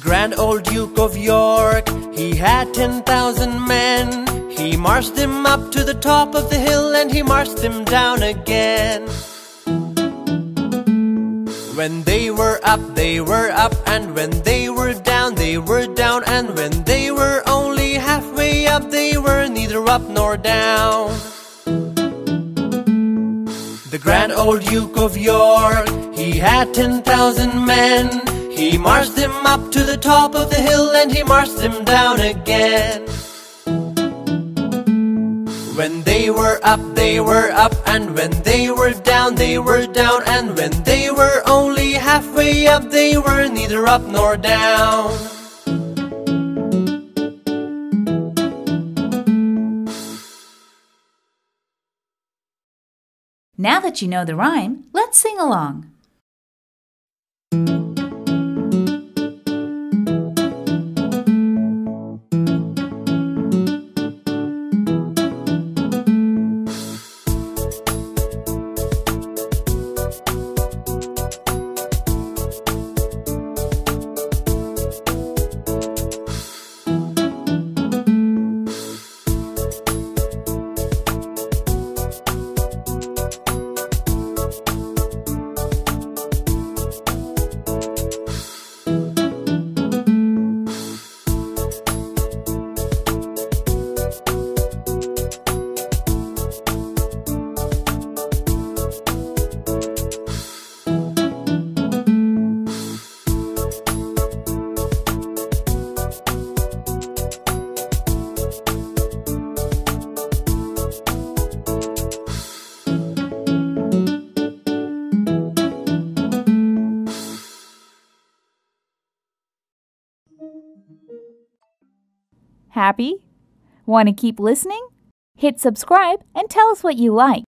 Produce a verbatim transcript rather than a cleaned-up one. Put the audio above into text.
grand old Duke of York, he had ten thousand men. He marched them up to the top of the hill, and he marched them down again. When they were up, they were up, and when they were down, they were down, and when they were only halfway up, they were neither up nor down. The grand old Duke of York, he had ten thousand men. He marched them up to the top of the hill, and he marched them down again. When they were up, they were up, and when they were down, they were down, and when they were only halfway up, they were neither up nor down. Now that you know the rhyme, let's sing along. Happy? Want to keep listening? Hit subscribe and tell us what you like.